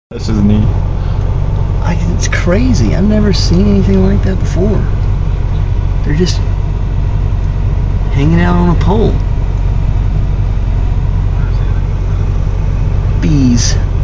This is neat. It's crazy. I've never seen anything like that before. They're just hanging out on a pole. Bees.